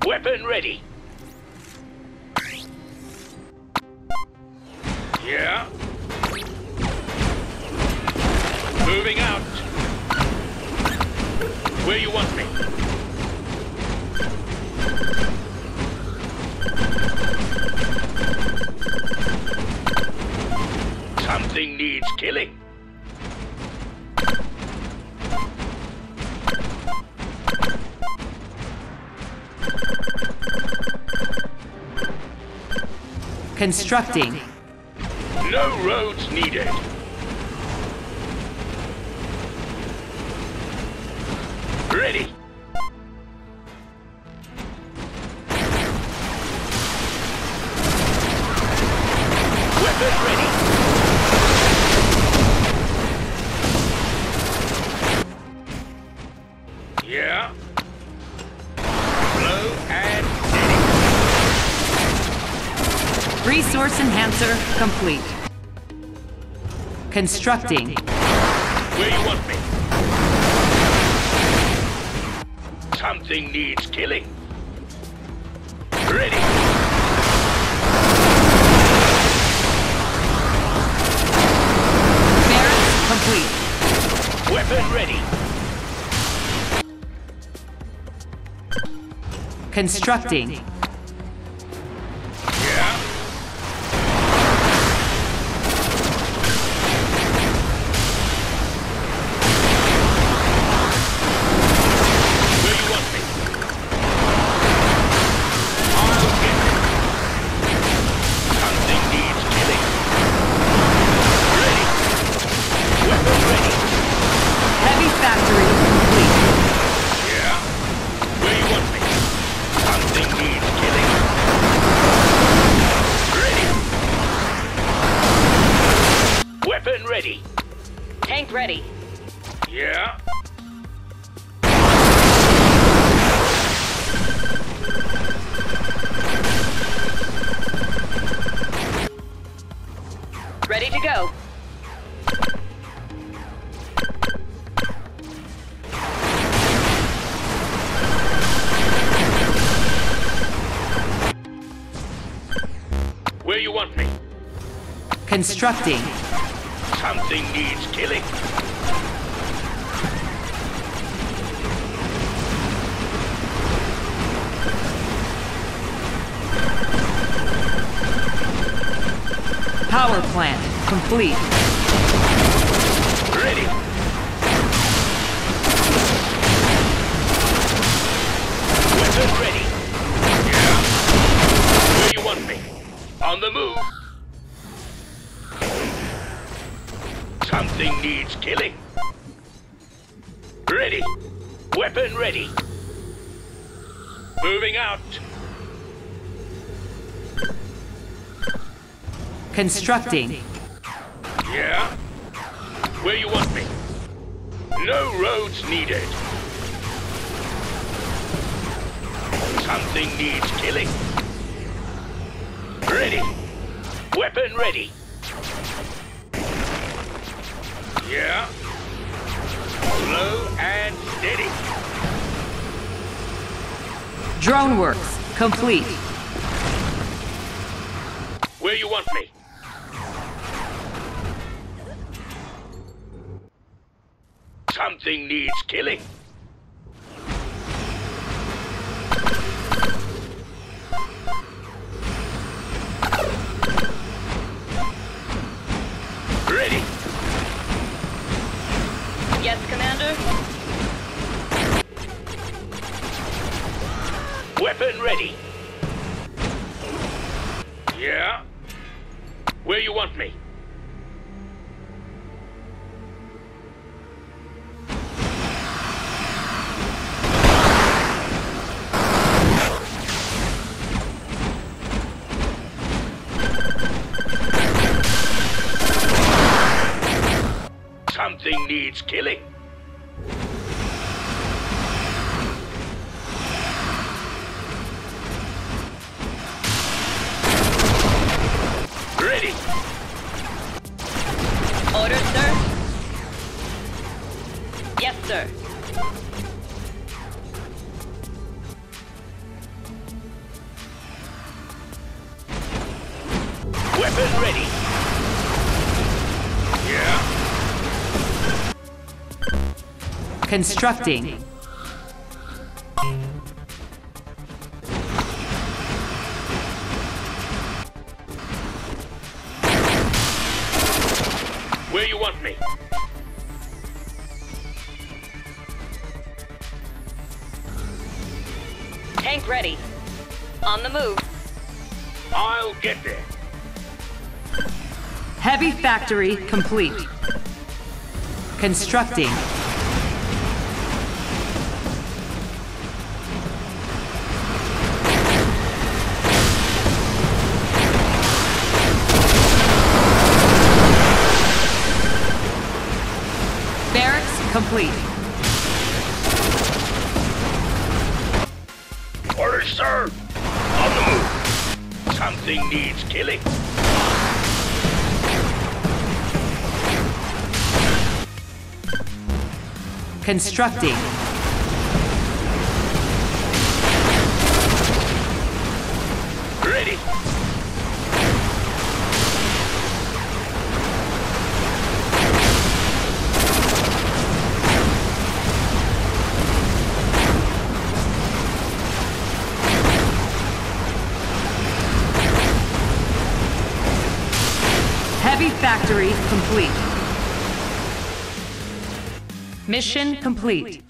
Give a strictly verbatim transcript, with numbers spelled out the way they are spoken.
Weapon ready. Yeah. Moving out. Where you want me? Something needs killing. Constructing. No roads needed. Ready. Weapon ready. Yeah. Slow and steady. Resource enhancer complete. Constructing. Where you want me? Something needs killing. Ready. Barracks complete. Weapon ready. Constructing. Yeah. Where you want me? I'll get it. Something needs killing. Ready. Weapon ready. Heavy factory complete. Yeah. Where you want me? Something needs killing. Ready. Weapon ready. Tank ready. Yeah. Ready to go. Where you want me? Constructing. Something needs killing. Power plant complete. Ready. Weapon ready. Yeah. Where you want me? On the move. Something needs killing. Ready. Weapon ready. Moving out. Constructing. Yeah? Where you want me? No roads needed. Something needs killing. Ready. Weapon ready. Yeah? Slow and steady. Drone works complete. Where you want me? Something needs killing. Ready. Yes, Commander. Weapon ready. Yeah? Where you want me? Something needs killing. Ready. Order, sir? Yes, sir. Yeah. Constructing. Where you want me? Tank ready. On the move. I'll get there. Heavy factory complete. Constructing. Barracks complete. Orders, sir. On the move. Something needs killing. Constructing. Ready. Heavy factory complete. Mission complete.